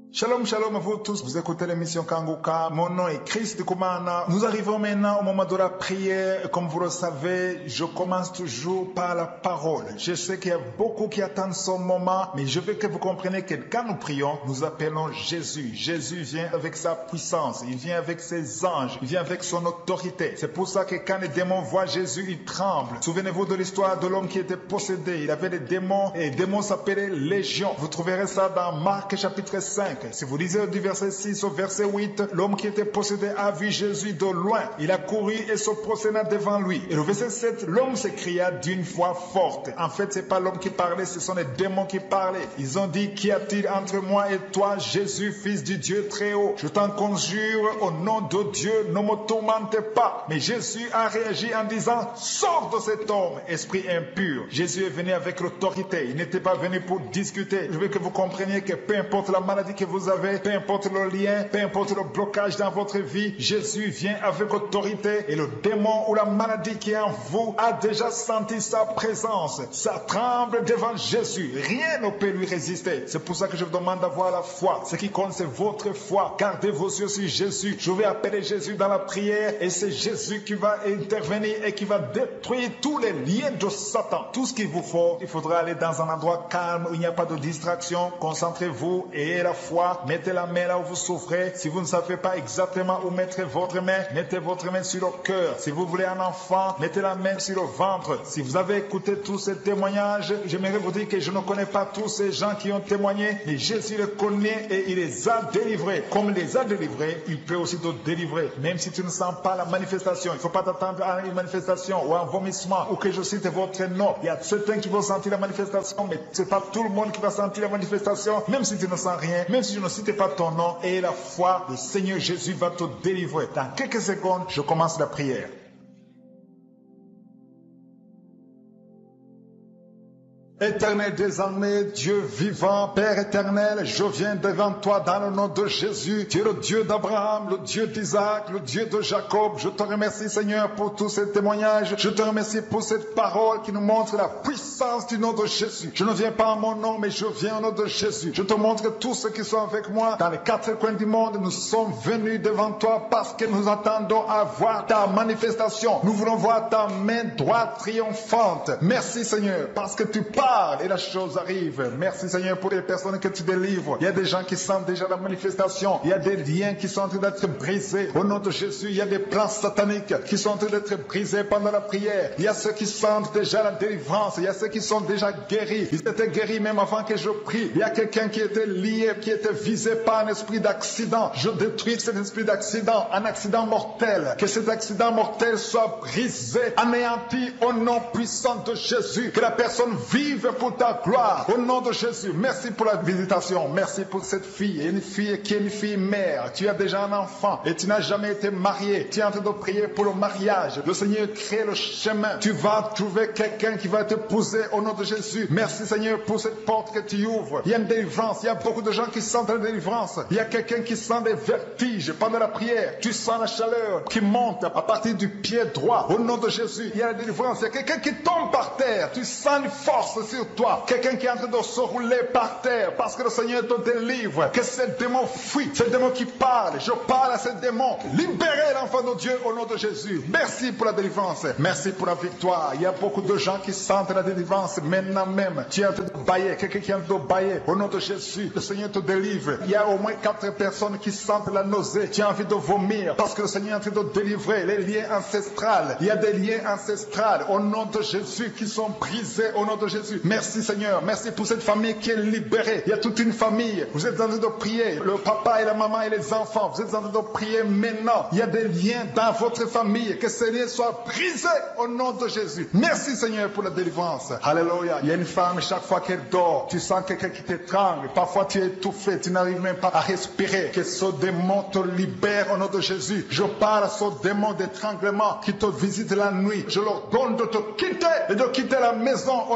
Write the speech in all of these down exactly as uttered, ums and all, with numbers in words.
Shalom, shalom à vous tous. Vous écoutez l'émission Kanguka. Mon nom est Chris de Koumana. Nous arrivons maintenant au moment de la prière. Comme vous le savez, je commence toujours par la parole. Je sais qu'il y a beaucoup qui attendent son moment, mais je veux que vous compreniez que quand nous prions, nous appelons Jésus. Jésus vient avec sa puissance. Il vient avec ses anges. Il vient avec son autorité. C'est pour ça que quand les démons voient Jésus, ils tremblent. Souvenez-vous de l'histoire de l'homme qui était possédé. Il avait des démons et les démons s'appelaient Légion. Vous trouverez ça dans Marc chapitre cinq. Si vous lisez du verset six au verset huit, l'homme qui était possédé a vu Jésus de loin. Il a couru et se prosterna devant lui. Et le verset sept, l'homme s'écria d'une voix forte. En fait, c'est pas l'homme qui parlait, ce sont les démons qui parlaient. Ils ont dit, qu'y a-t-il entre moi et toi, Jésus, fils du Dieu très haut? Je t'en conjure au nom de Dieu, ne me tourmente pas. Mais Jésus a réagi en disant, sors de cet homme, esprit impur. Jésus est venu avec l'autorité. Il n'était pas venu pour discuter. Je veux que vous compreniez que peu importe la maladie que vous avez, peu importe le lien, peu importe le blocage dans votre vie, Jésus vient avec autorité et le démon ou la maladie qui est en vous a déjà senti sa présence. Ça tremble devant Jésus. Rien ne peut lui résister. C'est pour ça que je vous demande d'avoir la foi. Ce qui compte, c'est votre foi. Gardez vos yeux sur Jésus. Je vais appeler Jésus dans la prière et c'est Jésus qui va intervenir et qui va détruire tous les liens de Satan. Tout ce qu'il vous faut, il faudra aller dans un endroit calme où il n'y a pas de distraction. Concentrez-vous et ayez la foi. Mettez la main là où vous souffrez. Si vous ne savez pas exactement où mettre votre main, mettez votre main sur le cœur. Si vous voulez un enfant, mettez la main sur le ventre. Si vous avez écouté tous ces témoignages, j'aimerais vous dire que je ne connais pas tous ces gens qui ont témoigné, mais Jésus les connaît et il les a délivrés. Comme il les a délivrés, il peut aussi te délivrer. Même si tu ne sens pas la manifestation, il ne faut pas t'attendre à une manifestation ou à un vomissement ou que je cite votre nom. Il y a certains qui vont sentir la manifestation, mais ce n'est pas tout le monde qui va sentir la manifestation. Même si tu ne sens rien, même si je ne cite pas ton nom, et la foi, le Seigneur Jésus va te délivrer. Dans quelques secondes, je commence la prière. Éternel désormais, Dieu vivant, Père éternel, je viens devant toi dans le nom de Jésus. Tu es le Dieu d'Abraham, le Dieu d'Isaac, le Dieu de Jacob. Je te remercie Seigneur pour tous ces témoignages. Je te remercie pour cette parole qui nous montre la puissance du nom de Jésus. Je ne viens pas en mon nom, mais je viens au nom de Jésus. Je te montre tous ceux qui sont avec moi dans les quatre coins du monde. Nous sommes venus devant toi parce que nous attendons à voir ta manifestation. Nous voulons voir ta main droite triomphante. Merci Seigneur parce que tu parles et la chose arrive. Merci Seigneur pour les personnes que tu délivres. Il y a des gens qui sentent déjà la manifestation. Il y a des liens qui sont en train d'être brisés. Au nom de Jésus, il y a des plans sataniques qui sont en train d'être brisés pendant la prière. Il y a ceux qui sentent déjà la délivrance. Il y a ceux qui sont déjà guéris. Ils étaient guéris même avant que je prie. Il y a quelqu'un qui était lié, qui était visé par un esprit d'accident. Je détruis cet esprit d'accident, un accident mortel. Que cet accident mortel soit brisé, anéanti au nom puissant de Jésus. Que la personne vive pour ta gloire, au nom de Jésus. Merci pour la visitation, merci pour cette fille, une fille qui est une fille mère. Tu as déjà un enfant et tu n'as jamais été marié. Tu es en train de prier pour le mariage. Le Seigneur crée le chemin. Tu vas trouver quelqu'un qui va t'épouser au nom de Jésus. Merci Seigneur pour cette porte que tu ouvres. Il y a une délivrance, il y a beaucoup de gens qui sentent la délivrance. Il y a quelqu'un qui sent des vertiges pendant la prière. Tu sens la chaleur qui monte à partir du pied droit. Au nom de Jésus, il y a la délivrance. Il y a quelqu'un qui tombe par terre. Tu sens une force sur toi. Quelqu'un qui est en train de se rouler par terre parce que le Seigneur te délivre. Que ce démon fuit. Ce démon qui parle. Je parle à ce démon. Libérez l'enfant de Dieu au nom de Jésus. Merci pour la délivrance. Merci pour la victoire. Il y a beaucoup de gens qui sentent la délivrance maintenant même. Tu es en train de bailler. Quelqu'un qui est en train de bailler. Au nom de Jésus, le Seigneur te délivre. Il y a au moins quatre personnes qui sentent la nausée. Tu as envie de vomir parce que le Seigneur est en train de délivrer les liens ancestrales. Il y a des liens ancestrales au nom de Jésus qui sont brisés au nom de Jésus. Merci Seigneur, merci pour cette famille qui est libérée. Il y a toute une famille, vous êtes en train de prier, le papa et la maman et les enfants, vous êtes en train de prier maintenant. Il y a des liens dans votre famille, que ces liens soient brisés au nom de Jésus. Merci Seigneur pour la délivrance. Alléluia. Il y a une femme, chaque fois qu'elle dort, tu sens quelqu'un qui t'étrangle, parfois tu es étouffé, tu n'arrives même pas à respirer. Que ce démon te libère au nom de Jésus. Je parle à ce démon d'étranglement qui te visite la nuit. Je leur donne de te quitter et de quitter la maison au nom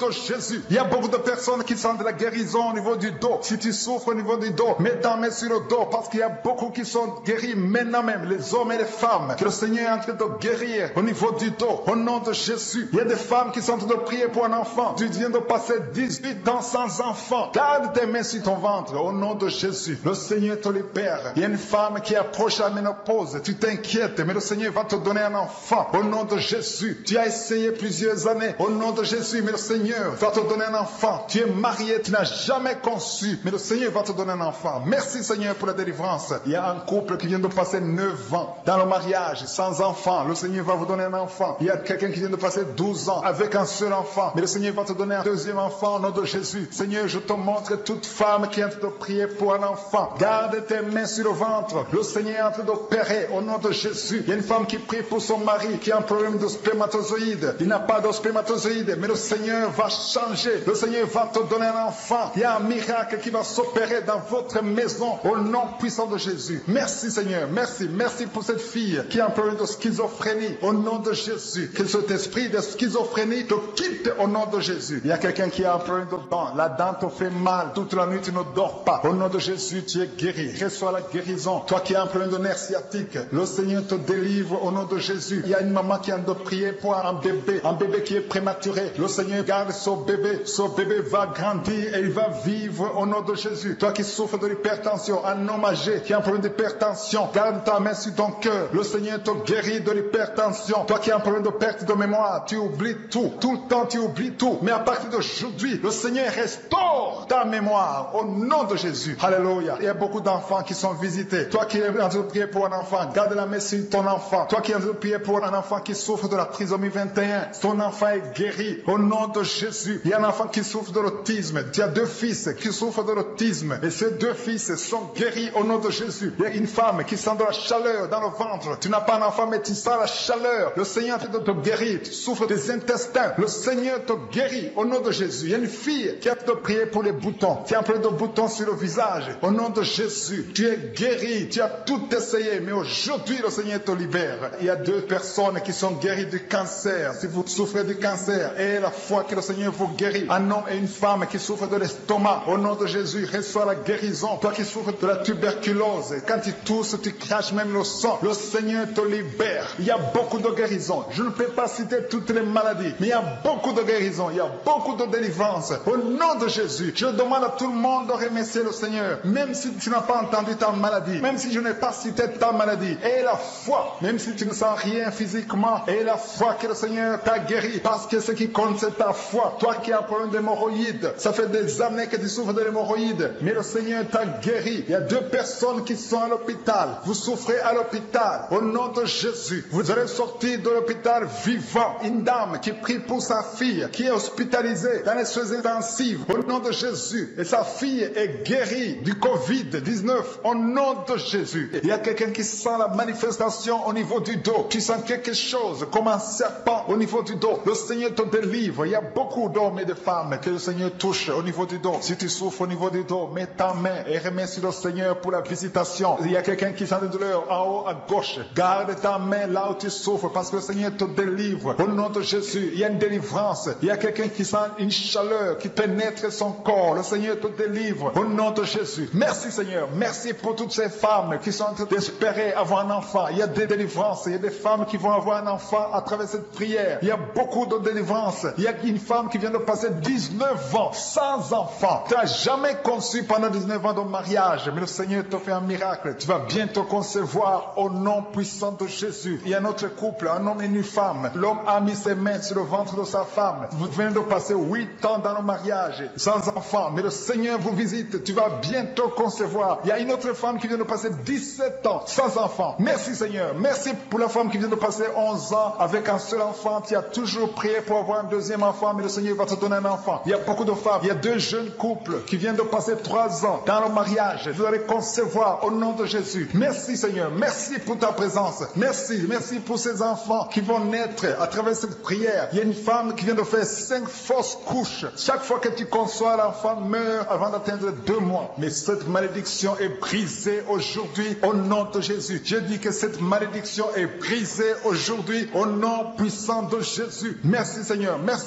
de Jésus. Il y a beaucoup de personnes qui sentent de la guérison au niveau du dos. Si tu souffres au niveau du dos, mets ta main sur le dos parce qu'il y a beaucoup qui sont guéris maintenant même, les hommes et les femmes, que le Seigneur est en train de guérir au niveau du dos, au nom de Jésus. Il y a des femmes qui sont en train de prier pour un enfant. Tu viens de passer dix-huit ans sans enfant. Garde tes mains sur ton ventre au nom de Jésus. Le Seigneur te libère. Il y a une femme qui approche la ménopause. Tu t'inquiètes, mais le Seigneur va te donner un enfant au nom de Jésus. Tu as essayé plusieurs années au nom de Jésus, mais le Seigneur va te donner un enfant. Tu es marié, tu n'as jamais conçu, mais le Seigneur va te donner un enfant. Merci Seigneur pour la délivrance. Il y a un couple qui vient de passer neuf ans dans le mariage sans enfant. Le Seigneur va vous donner un enfant. Il y a quelqu'un qui vient de passer douze ans avec un seul enfant, mais le Seigneur va te donner un deuxième enfant au nom de Jésus. Seigneur, je te montre toute femme qui est en train de prier pour un enfant. Garde tes mains sur le ventre. Le Seigneur est en train d'opérer au nom de Jésus. Il y a une femme qui prie pour son mari qui a un problème de spermatozoïde. Il n'a pas de spermatozoïde, mais le Seigneur va changer. Le Seigneur va te donner un enfant. Il y a un miracle qui va s'opérer dans votre maison au nom puissant de Jésus. Merci Seigneur, merci, merci pour cette fille qui a un problème de schizophrénie au nom de Jésus. Que cet esprit de schizophrénie te quitte au nom de Jésus. Il y a quelqu'un qui a un problème de dent. La dent te fait mal toute la nuit, tu ne dors pas. Au nom de Jésus, tu es guéri. Reçois la guérison. Toi qui as un problème de nerf sciatique, le Seigneur te délivre au nom de Jésus. Il y a une maman qui a de prier pour un bébé, un bébé qui est prématuré. Le Seigneur garde son bébé. Son bébé va grandir et il va vivre au nom de Jésus. Toi qui souffres de l'hypertension, un homme âgé qui a un problème d'hypertension, garde ta main sur ton cœur. Le Seigneur te guérit de l'hypertension. Toi qui as un problème de perte de mémoire, tu oublies tout. Tout le temps, tu oublies tout. Mais à partir d'aujourd'hui, le Seigneur restaure ta mémoire au nom de Jésus. Alléluia. Il y a beaucoup d'enfants qui sont visités. Toi qui es en train de prier pour un enfant, garde la main sur ton enfant. Toi qui es en train de prier pour un enfant qui souffre de la trisomie vingt et un, ton enfant est guéri au nom de Jésus. Il y a un enfant qui souffre de l'autisme. Tu as deux fils qui souffrent de l'autisme et ces deux fils sont guéris au nom de Jésus. Il y a une femme qui sent de la chaleur dans le ventre. Tu n'as pas un enfant mais tu sens la chaleur. Le Seigneur te, te guérit. Tu souffres des intestins. Le Seigneur te guérit au nom de Jésus. Il y a une fille qui a te prier pour les boutons. Tu as un peu de boutons sur le visage. Au nom de Jésus, tu es guéri. Tu as tout essayé mais aujourd'hui le Seigneur te libère. Il y a deux personnes qui sont guéries du cancer. Si vous souffrez du cancer et la foi que le Seigneur vous guérit. Un homme et une femme qui souffrent de l'estomac. Au nom de Jésus, reçois la guérison. Toi qui souffres de la tuberculose, quand tu tousses, tu craches même le sang. Le Seigneur te libère. Il y a beaucoup de guérisons. Je ne peux pas citer toutes les maladies, mais il y a beaucoup de guérisons. Il y a beaucoup de délivrance. Au nom de Jésus, je demande à tout le monde de remercier le Seigneur. Même si tu n'as pas entendu ta maladie, même si je n'ai pas cité ta maladie, et la foi, même si tu ne sens rien physiquement, et la foi que le Seigneur t'a guéri, parce que ce qui compte c'est ta foi. Toi qui as un problème d'hémorroïdes, ça fait des années que tu souffres de l'hémorroïde, mais le Seigneur t'a guéri. Il y a deux personnes qui sont à l'hôpital. Vous souffrez à l'hôpital. Au nom de Jésus, vous allez sortir de l'hôpital vivant. Une dame qui prie pour sa fille, qui est hospitalisée dans les soins intensifs. Au nom de Jésus. Et sa fille est guérie du covid dix-neuf. Au nom de Jésus. Il y a quelqu'un qui sent la manifestation au niveau du dos. Tu sens quelque chose comme un serpent au niveau du dos. Le Seigneur te délivre. Il y a beaucoup d'hommes et de femmes que le Seigneur touche au niveau du dos. Si tu souffres au niveau du dos, mets ta main et remercie le Seigneur pour la visitation. Il y a quelqu'un qui sent de douleur en haut à gauche. Garde ta main là où tu souffres parce que le Seigneur te délivre. Au nom de Jésus, il y a une délivrance. Il y a quelqu'un qui sent une chaleur qui pénètre son corps. Le Seigneur te délivre. Au nom de Jésus. Merci Seigneur. Merci pour toutes ces femmes qui sont en train d'espérer avoir un enfant. Il y a des délivrances. Il y a des femmes qui vont avoir un enfant à travers cette prière. Il y a beaucoup de délivrances. Il y a une femme qui vient de passer dix-neuf ans sans enfant. Tu n'as jamais conçu pendant dix-neuf ans de mariage. Mais le Seigneur te fait un miracle. Tu vas bientôt concevoir au nom puissant de Jésus. Il y a un autre couple, un homme et une femme. L'homme a mis ses mains sur le ventre de sa femme. Vous venez de passer huit ans dans le mariage sans enfant. Mais le Seigneur vous visite. Tu vas bientôt concevoir. Il y a une autre femme qui vient de passer dix-sept ans sans enfant. Merci Seigneur. Merci pour la femme qui vient de passer onze ans avec un seul enfant. Tu as toujours prié pour avoir un deuxième enfant, mais le Seigneur va te donner un enfant. Il y a beaucoup de femmes. Il y a deux jeunes couples qui viennent de passer trois ans dans le mariage. Vous allez concevoir au nom de Jésus. Merci Seigneur. Merci pour ta présence. Merci. Merci pour ces enfants qui vont naître à travers cette prière. Il y a une femme qui vient de faire cinq fausses couches. Chaque fois que tu conçois, l'enfant meurt avant d'atteindre deux mois. Mais cette malédiction est brisée aujourd'hui au nom de Jésus. Je dis que cette malédiction est brisée aujourd'hui au nom puissant de Jésus. Merci Seigneur. Merci. Merci.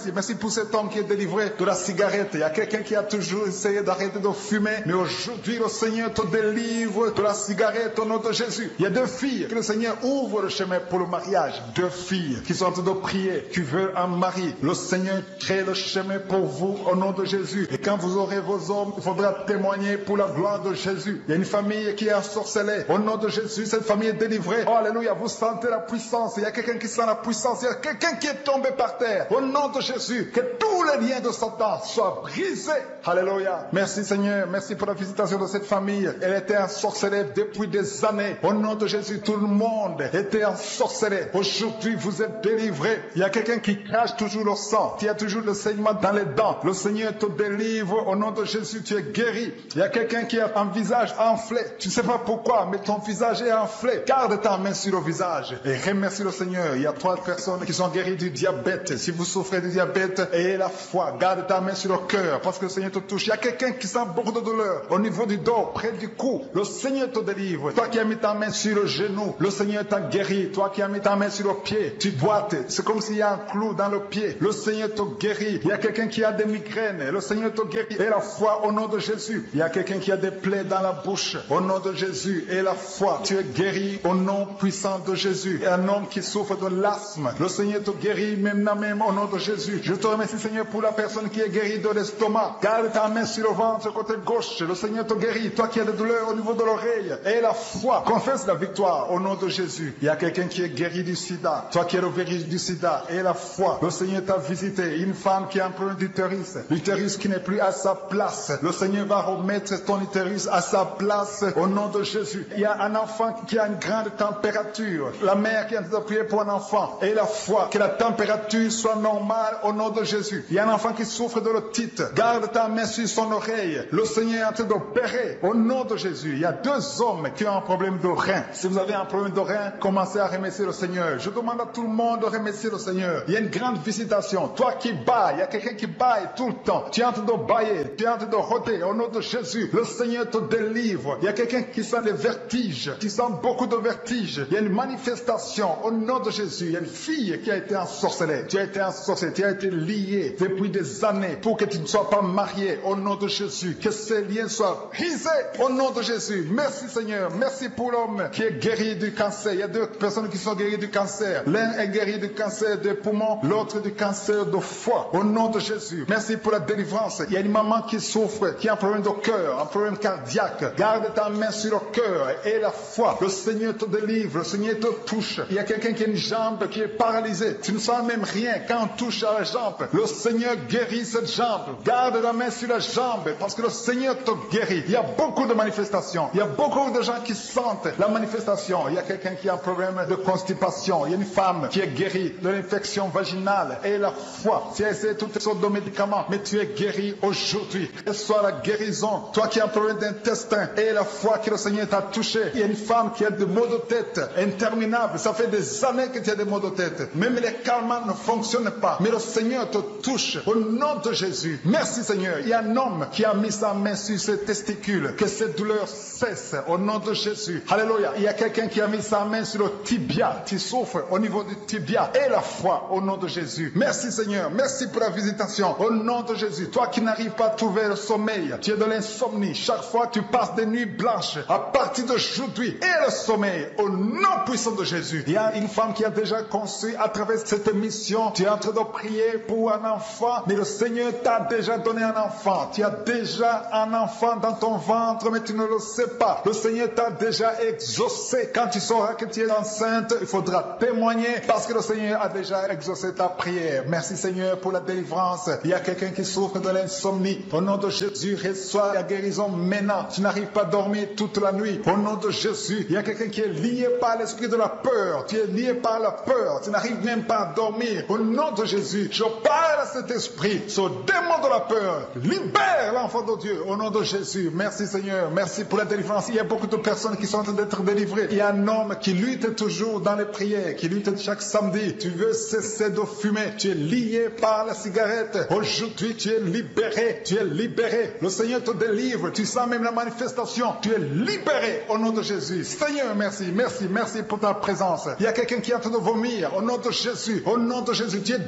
merci. Merci pour cet homme qui est délivré de la cigarette. Il y a quelqu'un qui a toujours essayé d'arrêter de fumer, mais aujourd'hui le Seigneur te délivre de la cigarette au nom de Jésus. Il y a deux filles que le Seigneur ouvre le chemin pour le mariage. Deux filles qui sont en train de prier, qui veulent un mari. Le Seigneur crée le chemin pour vous au nom de Jésus. Et quand vous aurez vos hommes, il faudra témoigner pour la gloire de Jésus. Il y a une famille qui est ensorcelée. Au nom de Jésus, cette famille est délivrée. Oh, alléluia, vous sentez la puissance. Il y a quelqu'un qui sent la puissance. Il y a quelqu'un qui est tombé par terre. Au nom de Jésus, que tous les liens de Satan soient brisés. Alléluia. Merci Seigneur. Merci pour la visitation de cette famille. Elle était ensorcelée depuis des années. Au nom de Jésus, tout le monde était ensorcelé. Aujourd'hui, vous êtes délivrés. Il y a quelqu'un qui crache toujours le sang. Il y a toujours le saignement dans les dents. Le Seigneur te délivre. Au nom de Jésus, tu es guéri. Il y a quelqu'un qui a un visage enflé. Tu ne sais pas pourquoi, mais ton visage est enflé. Garde ta main sur le visage et remercie le Seigneur. Il y a trois personnes qui sont guéries du diabète. Si vous souffrez du diabète, ayez la foi. Garde ta main sur le cœur parce que le Seigneur te touche. Il y a quelqu'un qui sent beaucoup de douleur au niveau du dos, près du cou. Le Seigneur te délivre. Toi qui as mis ta main sur le genou, le Seigneur t'a guéri. Toi qui as mis ta main sur le pied, tu boites. C'est comme s'il y a un clou dans le pied. Le Seigneur te guérit. Il y a quelqu'un qui a des migraines. Le Seigneur te guérit. Et la foi au nom de Jésus. Il y a quelqu'un qui a des plaies dans la bouche. Au nom de Jésus. Et la foi. Tu es guéri au nom puissant de Jésus. Et un homme qui souffre de l'asthme. Le Seigneur te guérit maintenant même au nom de Jésus. Je te remercie Seigneur pour la personne qui est guérie de l'estomac. Garde ta main sur le ventre côté gauche. Le Seigneur te guérit. Toi qui as des douleurs au niveau de l'oreille. Et la foi. Confesse la victoire au nom de Jésus. Il y a quelqu'un qui est guéri du sida. Toi qui es le virus du sida. Et la foi. Le Seigneur t'a visité. Une femme qui a un problème d'utérus. L'utérus qui n'est plus à sa place. Le Seigneur va remettre ton utérus à sa place au nom de Jésus. Il y a un enfant qui a une grande température. La mère qui est en train de prier pour un enfant. Et la foi. Que la température soit normale au nom de Jésus. Il y a un enfant qui souffre de l'otite. Garde ta main sur son oreille. Le Seigneur est en train d'opérer au nom de Jésus. Il y a deux hommes qui ont un problème de rein. Si vous avez un problème de rein, commencez à remercier le Seigneur. Je demande à tout le monde de remercier le Seigneur. Il y a une grande visitation. Toi qui bailles, il y a quelqu'un qui baille tout le temps. Tu es en train de bailler, tu es en train de rôder au nom de Jésus. Le Seigneur te délivre. Il y a quelqu'un qui sent des vertiges, qui sent beaucoup de vertiges. Il y a une manifestation au nom de Jésus. Il y a une fille qui a été ensorcelée. Tu as été ensorcelée, tu as été liée depuis des années pour que tu ne sois pas marié au nom de Jésus. Que ces liens soient brisés au nom de Jésus. Merci Seigneur. Merci pour l'homme qui est guéri du cancer. Il y a deux personnes qui sont guéries du cancer. L'un est guéri du cancer des poumons, l'autre du cancer de foie. Au nom de Jésus. Merci pour la délivrance. Il y a une maman qui souffre, qui a un problème de cœur, un problème cardiaque. Garde ta main sur le cœur et la foi. Le Seigneur te délivre, le Seigneur te touche. Il y a quelqu'un qui a une jambe qui est paralysée. Tu ne sens même rien quand on touche à la jambe. Le Seigneur guérit cette jambe. Garde la main sur la jambe parce que le Seigneur te guérit. Il y a beaucoup de manifestations. Il y a beaucoup de gens qui sentent la manifestation. Il y a quelqu'un qui a un problème de constipation. Il y a une femme qui est guérie de l'infection vaginale. Et la foi. Tu as essayé toutes sortes de médicaments, mais tu es guéri aujourd'hui. Que soit la guérison. Toi qui as un problème d'intestin et la foi que le Seigneur t'a touché. Il y a une femme qui a des maux de tête interminables. Ça fait des années que tu as des maux de tête. Même les calmants ne fonctionnent pas. Mais le Seigneur te touche au nom de Jésus. Merci Seigneur. Il y a un homme qui a mis sa main sur ses testicules. Que cette douleur cesse au nom de Jésus. Alléluia. Il y a quelqu'un qui a mis sa main sur le tibia. Tu souffres au niveau du tibia. Et la foi au nom de Jésus. Merci Seigneur. Merci pour la visitation. Au nom de Jésus. Toi qui n'arrives pas à trouver le sommeil. Tu es de l'insomnie. Chaque fois tu passes des nuits blanches. À partir d'aujourd'hui. Et le sommeil. Au nom puissant de Jésus. Il y a une femme qui a déjà conçu à travers cette mission. Tu es en train de prier pour un enfant. Mais le Seigneur t'a déjà donné un enfant. Tu as déjà un enfant dans ton ventre. Mais tu ne le sais pas. Le Seigneur t'a déjà exaucé. Quand tu sauras que tu es enceinte, il faudra témoigner. Parce que le Seigneur a déjà exaucé ta prière. Merci Seigneur pour la délivrance. Il y a quelqu'un qui souffre de l'insomnie. Au nom de Jésus, reçois la guérison maintenant. Tu n'arrives pas à dormir toute la nuit. Au nom de Jésus, il y a quelqu'un qui est lié par l'esprit de la peur. Tu es lié par la peur. Tu n'arrives même pas à dormir. Au nom de Jésus, je parle à cet esprit, ce démon de la peur. Libère l'enfant de Dieu. Au nom de Jésus. Merci Seigneur. Merci pour la délivrance. Il y a beaucoup de personnes qui sont en train d'être délivrées. Il y a un homme qui lutte toujours dans les prières, qui lutte chaque samedi. Tu veux cesser de fumer. Tu es lié par la cigarette. Aujourd'hui, tu es libéré. Tu es libéré. Le Seigneur te délivre. Tu sens même la manifestation. Tu es libéré au nom de Jésus. Seigneur, merci, merci, merci pour ta présence. Il y a quelqu'un qui est en train de vomir. Au nom de Jésus. Au nom de Jésus, tu es délivré.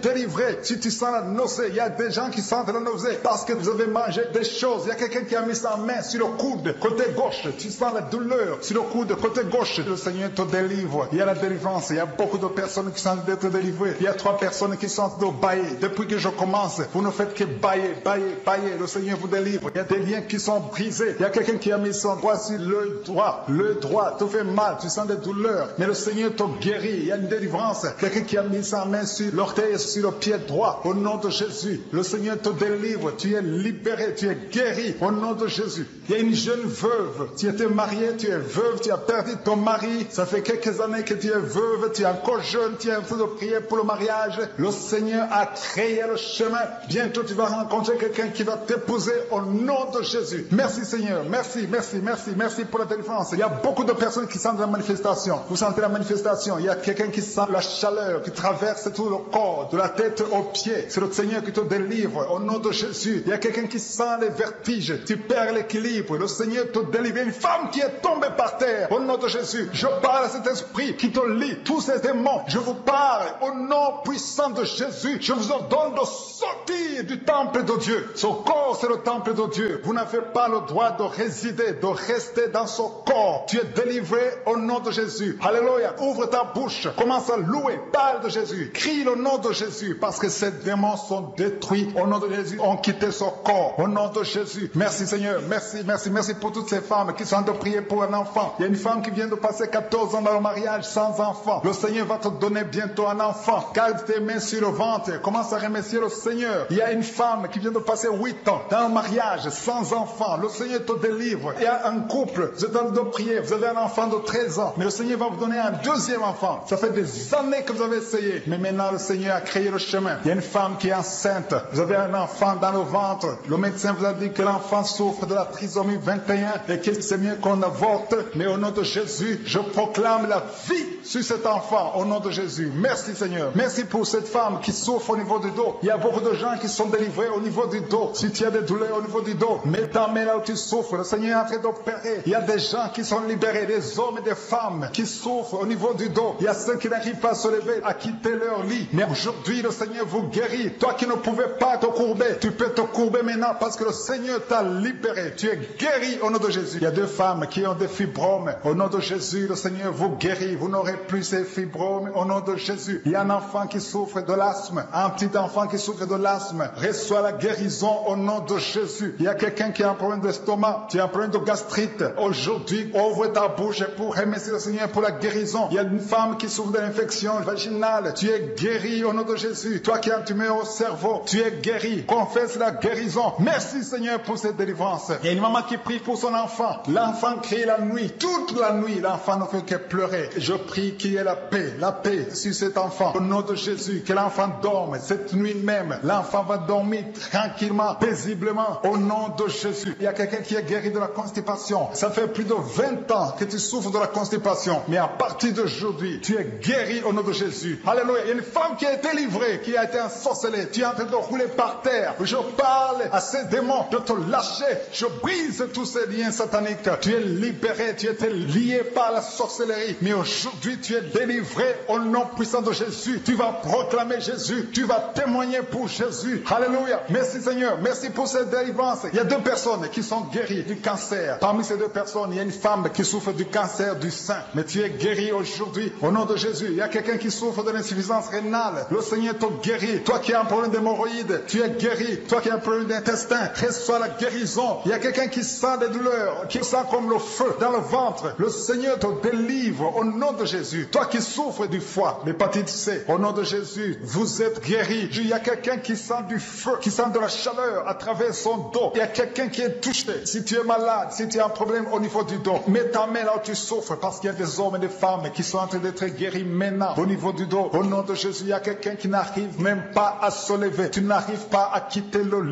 nausée. Si tu sens la nausée, il y a des gens qui sentent la nausée parce que vous avez mangé des choses. Il y a quelqu'un qui a mis sa main sur le coude, côté gauche. Tu sens la douleur sur le coude, côté gauche. Le Seigneur te délivre. Il y a la délivrance. Il y a beaucoup de personnes qui sentent d'être délivrées. Il y a trois personnes qui sentent de bailler. Depuis que je commence, vous ne faites que bailler, bailler, bailler. Le Seigneur vous délivre. Il y a des liens qui sont brisés. Il y a quelqu'un qui a mis son doigt sur le droit. Le droit te fait mal. Tu sens des douleurs. Mais le Seigneur te guérit. Il y a une délivrance. Quelqu'un qui a mis sa main sur l'orteil et sur le pied droit. Au nom de Jésus, le Seigneur te délivre. Tu es libéré. Tu es guéri. Au nom de Jésus. Il y a une jeune veuve. Tu étais mariée. Tu es veuve. Tu as perdu ton mari. Ça fait quelques années que tu es veuve. Tu es encore jeune. Tu es en train de prier pour le mariage. Le Seigneur a créé le chemin. Bientôt tu vas rencontrer quelqu'un qui va t'épouser au nom de Jésus. Merci Seigneur. Merci, merci, merci, merci pour la délivrance. Il y a beaucoup de personnes qui sentent la manifestation. Vous sentez la manifestation. Il y a quelqu'un qui sent la chaleur qui traverse tout le corps, de la tête aux pieds. C'est le Seigneur qui te délivre au nom de Jésus. Il y a quelqu'un qui sent les vertiges. Tu perds l'équilibre. Le Seigneur te délivre. Une femme qui est tombée par terre au nom de Jésus. Je parle à cet esprit qui te lie. Tous ces démons, je vous parle au nom puissant de Jésus. Je vous ordonne de sortir du temple de Dieu. Son corps, c'est le temple de Dieu. Vous n'avez pas le droit de résider, de rester dans son corps. Tu es délivré au nom de Jésus. Alléluia. Ouvre ta bouche. Commence à louer. Parle de Jésus. Crie le nom de Jésus. Parce que ces démons sont détruits au nom de Jésus. Ont quitté son corps au nom de Jésus. Merci Seigneur. Merci, merci, merci pour toutes ces femmes qui sont en train de prier pour un enfant. Il y a une femme qui vient de passer quatorze ans dans le mariage sans enfant. Le Seigneur va te donner bientôt un enfant. Garde tes mains sur le ventre. Commence à remercier le Seigneur. Il y a une femme qui vient de passer huit ans dans le mariage sans enfant. Le Seigneur te délivre. Il y a un couple. Vous êtes en train de prier. Vous avez un enfant de treize ans. Mais le Seigneur va vous donner un deuxième enfant. Ça fait des années que vous avez essayé. Mais maintenant, le Seigneur a créé le chemin. Il y a une femme qui est enceinte. Vous avez un enfant dans le ventre. Le médecin vous a dit que l'enfant souffre de la trisomie vingt et un et que c'est mieux qu'on avorte. Mais au nom de Jésus, je proclame la vie sur cet enfant. Au nom de Jésus. Merci Seigneur. Merci pour cette femme qui souffre au niveau du dos. Il y a beaucoup de gens qui sont délivrés au niveau du dos. Si tu as des douleurs au niveau du dos, mets ta main là où tu souffres. Le Seigneur est en train d'opérer. Il y a des gens qui sont libérés, des hommes et des femmes qui souffrent au niveau du dos. Il y a ceux qui n'arrivent pas à se lever, à quitter leur lit. Mais aujourd'hui, le Seigneur vous guérit. Toi qui ne pouvais pas te courber, tu peux te courber maintenant parce que le Seigneur t'a libéré. Tu es guéri au nom de Jésus. Il y a deux femmes qui ont des fibromes. Au nom de Jésus, le Seigneur vous guérit. Vous n'aurez plus ces fibromes au nom de Jésus. Il y a un enfant qui souffre de l'asthme. Un petit enfant qui souffre de l'asthme. Reçois la guérison au nom de Jésus. Il y a quelqu'un qui a un problème d'estomac. Tu as un problème de gastrite. Aujourd'hui, ouvre ta bouche pour remercier le Seigneur pour la guérison. Il y a une femme qui souffre d'une infection vaginale. Tu es guéri au nom de Jésus. Toi qui as un tumeur au cerveau, tu es guéri. Confesse la guérison. Merci Seigneur pour cette délivrance. Il y a une maman qui prie pour son enfant. L'enfant crie la nuit. Toute la nuit, l'enfant ne fait que pleurer. Je prie qu'il y ait la paix, la paix sur cet enfant. Au nom de Jésus, que l'enfant dorme cette nuit même. L'enfant va dormir tranquillement, paisiblement. Au nom de Jésus. Il y a quelqu'un qui est guéri de la constipation. Ça fait plus de vingt ans que tu souffres de la constipation. Mais à partir d'aujourd'hui, tu es guéri au nom de Jésus. Alléluia. Il y a une femme qui a été livrée, qui a été ensorcelée. Tu es en train de rouler par terre. Je parle à ces démons de te lâcher. Je brise tous ces liens sataniques. Tu es libéré. Tu étais lié par la sorcellerie. Mais aujourd'hui, tu es délivré au nom puissant de Jésus. Tu vas proclamer Jésus. Tu vas témoigner pour Jésus. Alléluia. Merci Seigneur. Merci pour cette délivrance. Il y a deux personnes qui sont guéries du cancer. Parmi ces deux personnes, il y a une femme qui souffre du cancer du sein. Mais tu es guéri aujourd'hui au nom de Jésus. Il y a quelqu'un qui souffre de l'insuffisance rénale. Le Seigneur te guérit. Toi qui as un problème d'hémorroïdes, tu es guéri. Toi qui as un problème d'intestin, reçois la guérison. Il y a quelqu'un qui sent des douleurs, qui sent comme le feu dans le ventre. Le Seigneur te délivre au nom de Jésus. Toi qui souffres du foie, l'hépatite C, au nom de Jésus, vous êtes guéri. Il y a quelqu'un qui sent du feu, qui sent de la chaleur à travers son dos. Il y a quelqu'un qui est touché. Si tu es malade, si tu as un problème au niveau du dos, mets ta main là où tu souffres, parce qu'il y a des hommes et des femmes qui sont en train d'être guéris maintenant au niveau du dos. Au nom de Jésus, il y a quelqu'un qui n'arrive même pas à se lever. Tu n'arrives pas à quitter le lit. Même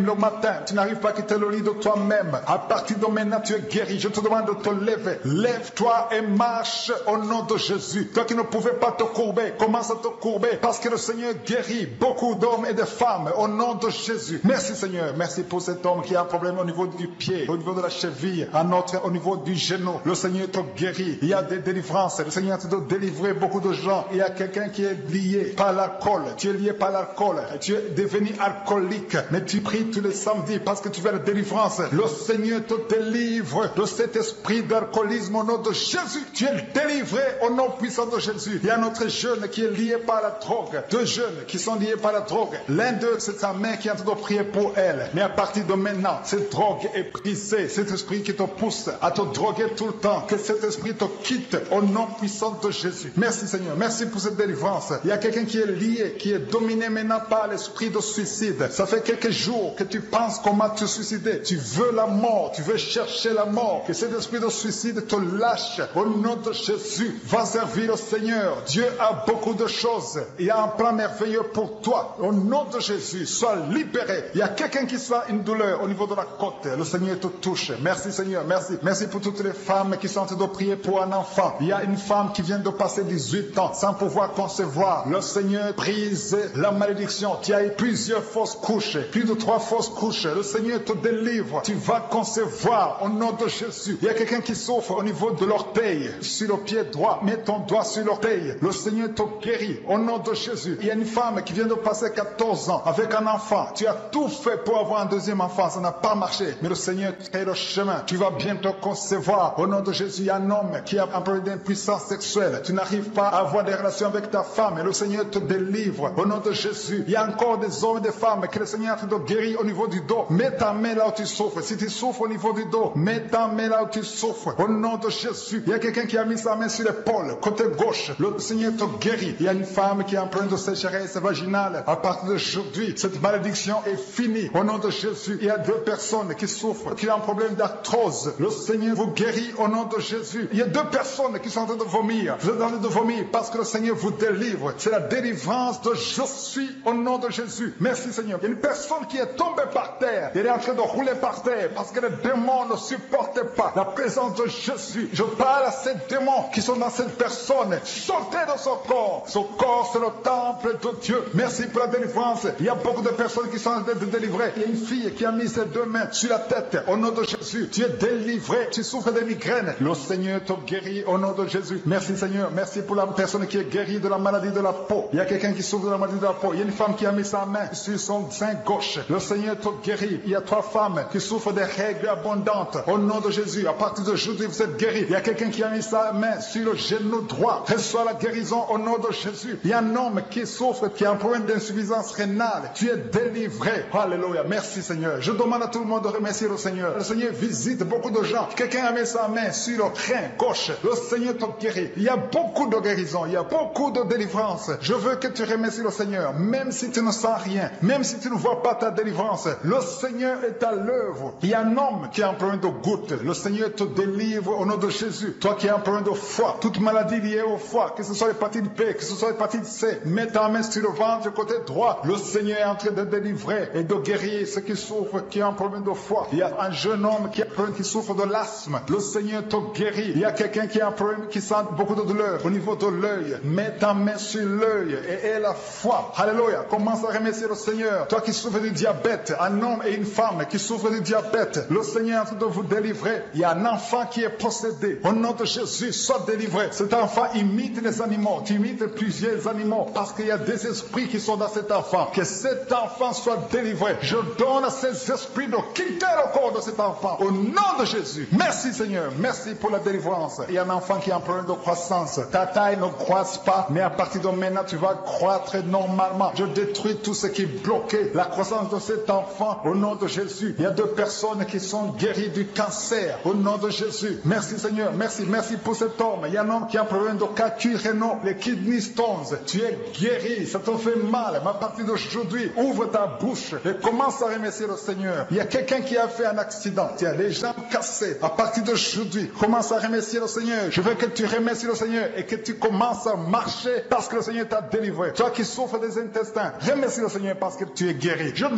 le matin, tu n'arrives pas à quitter le lit de toi-même. À partir de maintenant, tu es guéri. Je te demande de te lever. Lève-toi et marche au nom de Jésus. Toi qui ne pouvais pas te courber, commence à te courber parce que le Seigneur guérit beaucoup d'hommes et de femmes au nom de Jésus. Merci Seigneur. Merci pour cet homme qui a un problème au niveau du pied, au niveau de la cheville, un autre au niveau du genou. Le Seigneur te guérit. Il y a des délivrances. Le Seigneur te délivrer beaucoup de gens. Il y a quelqu'un qui est lié par l'alcool. Tu es lié par l'alcool. Tu es devenu alcoolique. Mais tu pries tous les samedis parce que tu veux la délivrance. Le Seigneur te délivre de cet esprit d'alcoolisme au nom de Jésus. Tu es délivré au nom puissant de Jésus. Il y a un autre jeune qui est lié par la drogue. Deux jeunes qui sont liés par la drogue. L'un d'eux, c'est sa mère qui est en train de prier pour elle. Mais à partir de maintenant, cette drogue est brisée. Cet esprit qui te pousse à te droguer tout le temps. Que cet esprit te quitte au nom puissant de Jésus. Merci Seigneur. Merci pour cette délivrance. Il y a quelqu'un qui est lié, qui est dominé maintenant par l'esprit de suicide. Ça fait quelques jours que tu penses comment te suicider. Tu veux la mort. Tu veux chercher la mort. Que cet esprit de suicide te lâche au nom de Jésus. Va servir le Seigneur. Dieu a beaucoup de choses. Il y a un plan merveilleux pour toi. Au nom de Jésus, sois libéré. Il y a quelqu'un qui sent une douleur au niveau de la côte. Le Seigneur te touche. Merci Seigneur. Merci. Merci pour toutes les femmes qui sont en train de prier pour un enfant. Il y a une femme qui vient de passer dix-huit ans sans pouvoir concevoir. Le Seigneur brise la malédiction. Tu as eu plusieurs fausses couches. Plus de trois fausses couches. Le Seigneur te délivre. Tu vas concevoir au nom de Jésus. Il y a quelqu'un qui souffre au niveau de l'orteil. Sur le pied droit. Mets ton doigt sur l'orteil. Le Seigneur te guérit au nom de Jésus. Il y a une femme qui vient de passer quatorze ans avec un enfant. Tu as tout fait pour avoir un deuxième enfant. Ça n'a pas marché. Mais le Seigneur crée le chemin. Tu vas bientôt concevoir au nom de Jésus. Il y a un homme qui a un problème d'impuissance sexuelle. Tu n'arrives pas à avoir des relations avec ta femme. Et le Seigneur te délivre au nom de Jésus. Il y a encore des hommes et des femmes que le Seigneur a fait guérir au niveau du dos. Mets ta main là où tu souffres. Si tu souffres au niveau du dos, mets ta main là où tu souffres. Au nom de Jésus. Il y a quelqu'un qui a mis sa main sur l'épaule, côté gauche. Le Seigneur te guérit. Il y a une femme qui a un problème de sécheresse vaginale. À partir d'aujourd'hui, cette malédiction est finie. Au nom de Jésus, il y a deux personnes qui souffrent, qui ont un problème d'arthrose. Le Seigneur vous guérit au nom de Jésus. Il y a deux personnes qui sont en train de vomir. Vous êtes en train de vomir parce que le Seigneur vous délivre. C'est la délivrance de je suis au nom de Jésus. Merci Seigneur. Il y a une personne qui est tombée par terre. Elle est en train de rouler par terre parce que les démons ne supportaient pas la présence de Jésus. Je parle à ces démons qui sont dans cette personne. Sortez de son corps. Son corps, c'est le temple de Dieu. Merci pour la délivrance. Il y a beaucoup de personnes qui sont en train de délivrer. Il y a une fille qui a mis ses deux mains sur la tête. Au nom de Jésus, tu es délivré. Tu souffres de migraines. Le Seigneur te guérit au nom de Jésus. Merci Seigneur. Merci pour la personne qui est guérie de la maladie de la peau. Il y a quelqu'un qui souffre de la maladie de la peau. Il y a une femme qui a mis sa main sur son sein gauche. Le Seigneur te guérit. Il y a trois femmes qui souffrent des règles abondantes. Au nom de Jésus, à partir d'aujourd'hui, vous êtes guéris. Il y a quelqu'un qui a mis sa main sur le genou droit. Reçois la guérison au nom de Jésus. Il y a un homme qui souffre, qui a un problème d'insuffisance rénale. Tu es délivré. Alléluia. Merci Seigneur. Je demande à tout le monde de remercier le Seigneur. Le Seigneur visite beaucoup de gens. Quelqu'un a mis sa main sur le rein gauche. Le Seigneur te guérit. Il y a beaucoup de guérison. Il y a beaucoup de délivrance. Je veux que tu remercies le Seigneur. Même si tu ne sens rien. Même si tu ne vois pas ta délivrance. Le Seigneur est à l'œuvre. Il y a un homme qui a un problème de goutte. Le Seigneur te délivre au nom de Jésus. Toi qui as un problème de foie. Toute maladie liée au foie. Que ce soit l'hépatite B. Que ce soit l'hépatite C. Mets ta main sur le ventre côté droit. Le Seigneur est en train de délivrer et de guérir ceux qui souffrent, qui ont un problème de foie. Il y a un jeune homme qui, a un problème, qui souffre de l'asthme. Le Seigneur te guérit. Il y a quelqu'un qui a un problème, qui sent beaucoup de douleur au niveau de l'œil. Mets ta main sur l'œil et aie la foi. Alléluia. Commence à remercier le Seigneur. Toi qui souffres du diabète, un homme et une femme qui souffrent du diabète, le Seigneur est en train de vous délivrer. Il y a un enfant qui est possédé. Au nom de Jésus, sois délivré. Cet enfant imite les animaux. Tu imites plusieurs animaux parce qu'il y a des esprits qui sont dans cet enfant. Que cet enfant soit délivré. Je donne à ces esprits de quitter le corps de cet enfant. Au nom de Jésus. Merci Seigneur. Merci pour la délivrance. Il y a un enfant qui a un problème de croissance. Ta taille ne croisse pas, mais à partir de maintenant, tu vas croître normalement. Je détruis tout ce qui bloquait la croissance de cet enfant. Au nom de Jésus. Il y a deux personnes qui sont guéries du cancer. Au nom de Jésus. Merci Seigneur. Merci. Merci pour cet homme. Il y a un homme qui a un problème de calcul rénal, les kidney stones. Tu es guéri. Ça te fait mal. Mais à partir d'aujourd'hui, ouvre ta bouche et commence à remercier le Seigneur. Il y a quelqu'un qui a fait un accident. Tu as les jambes cassées. À partir d'aujourd'hui, commence à remercier le Seigneur. Je veux que tu remercies le Seigneur et que tu commences à marcher parce que le Seigneur t'a délivré. Toi qui souffres des intestins, remercie le Seigneur parce que tu es guéri. Je ne peux pas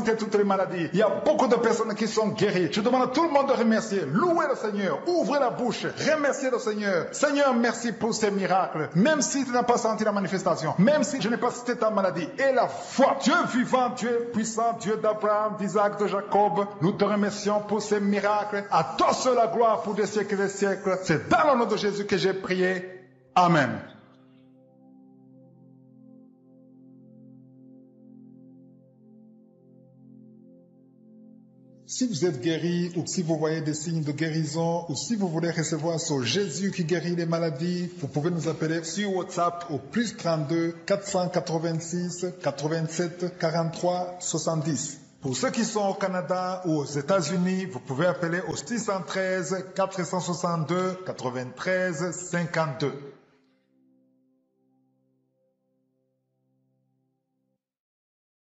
citer toutes les maladies. Il y a beaucoup de personnes qui sont guéries. Je demande à tout le monde de remercier. Louez le Seigneur. Ouvrez la bouche. Remerciez le Seigneur. Seigneur, merci pour ces miracles. Même si tu n'as pas senti la manifestation, même si je n'ai pas cité ta maladie, et la foi. Dieu vivant, Dieu puissant, Dieu d'Abraham, d'Isaac, de Jacob, nous te remercions pour ces miracles. À toi seul la gloire pour des siècles et des siècles. C'est dans le nom de Jésus que j'ai prié. Amen. Si vous êtes guéri ou si vous voyez des signes de guérison ou si vous voulez recevoir ce Jésus qui guérit les maladies, vous pouvez nous appeler sur WhatsApp au plus trente-deux quatre cent quatre-vingt-six quatre-vingt-sept quarante-trois soixante-dix. Pour ceux qui sont au Canada ou aux États-Unis, vous pouvez appeler au six un trois quatre six deux quatre-vingt-treize cinquante-deux.